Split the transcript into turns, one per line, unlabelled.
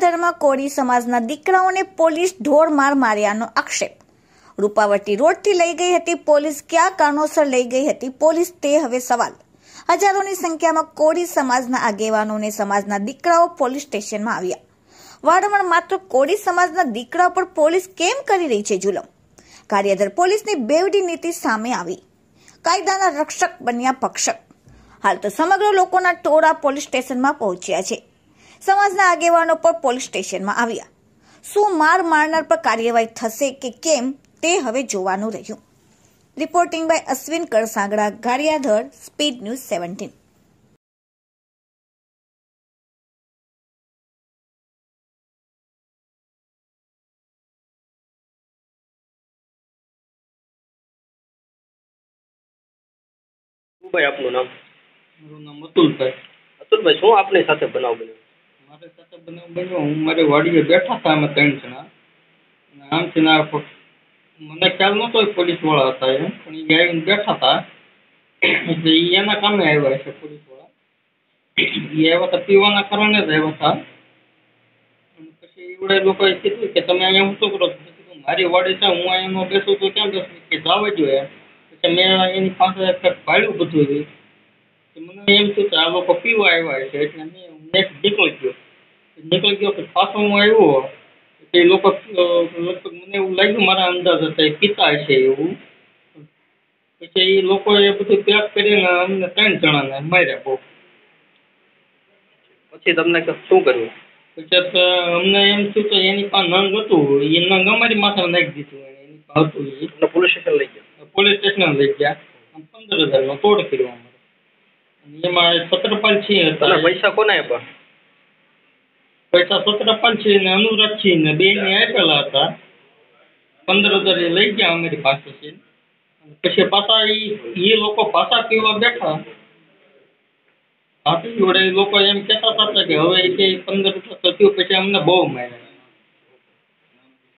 ગારિયાધરમાં કોળી સમાજના દીકરાઓને પોલીસ ઢોરમાર માર્યાનો આક્ષેપ। રૂપાવટી રોડથી લઈ ગઈ હતી પોલીસ, કયા કારણોસર લઈ ગઈ હતી પોલીસ તે હવે સવાલ। હજારોની સંખ્યામાં કોળી સમાજના આગેવાનો અને સમાજના દીકરાઓ પોલીસ સ્ટેશનમાં આવ્યા। વારંવાર માત્ર કોળી સમાજના દીકરાઓ પર પોલીસ કેમ કરી રહી છે જુલમ? ગારિયાધર પોલીસની બેવડી નીતિ સામે આવી, કાયદાના રક્ષક બન્યા ભક્ષક। હાલ તો સમગ્ર લોકોના ટોળા પોલીસ સ્ટેશનમાં પહોંચ્યા છે। સમાજના આગેવાનો પર પોલીસ સ્ટેશનમાં આવ્યા। શું મારનાર પર કાર્યવાહી થશે કે કેમ તે હવે જોવાનું રહ્યું। Reporting by Ashwin Karsangda, Gariyadhar, speed news 17।
ભાઈ આપનું નામ?
મારું નામ અતુલભાઈ।
અતુલભાઈ, શું આપની સાથે બનાવ બન્યો?
મારી સાથે બનાવ બન્યો, હું મારી વાડીએ બેઠા હતા, અમે 3 જણા, અને આમથી ના મને ખ્યાલ નહોતો પોલીસ વાળા હતા એમ, પણ એ આવીને બેઠા હતા એટલે એ એના કામે આવ્યા છે પોલીસ વાળા। એ આવ્યા હતા પીવાના કારણે જ આવ્યા હતા। અને પછી એવડે લોકોએ કીધું કે તમે અહીંયા હું શું કરો? મારી વાડી છે, હું અહીંયા બેસું તો ક્યાં બેસું, કે જવા જોઈએ। મેં એની પાસે ભાડ્યું બધું, મને એમ થયું કે આ લોકો પીવા આવ્યા છે, એટલે મેં નીકળી ગયો કે પાછો હું આવ્યો એ લોકો લગભગ મને એવું લાગ્યું, મારા અંદાજ હતા એ પિતા છે એવું। પછી એ લોકોએ બધું પેક કરીને અમને 3 જણાને માર્યા બહુ।
પછી તમને શું કર્યું?
પછી અમને એમ થયું કે એની પાસે નંગ હતું, એ નંગ અમારી માથે નાખી દીધું, એની પાસે હતું
પોલીસ સ્ટેશન લઈ ગયા?
પોલીસ સ્ટેશન લઈ ગયા। 15,000 નો તોડ કર્યો અમારે। એમાં છત્રપાલસિંહ હતા।
પૈસા કોને આપ્યા?
પૈસા છત્રપાલસિંહ ને અનુરાગસિંહ ને બે ને આપેલા હતા। 15,000 લઈ ગયા અમારી પાસેથી। પછી પાછા એ લોકો પાછા પીવા બેઠા। આપણી જોડે લોકો એમ કહેતા હતા કે હવે 15,000 થયું, પછી અમને બહુ માર્યા।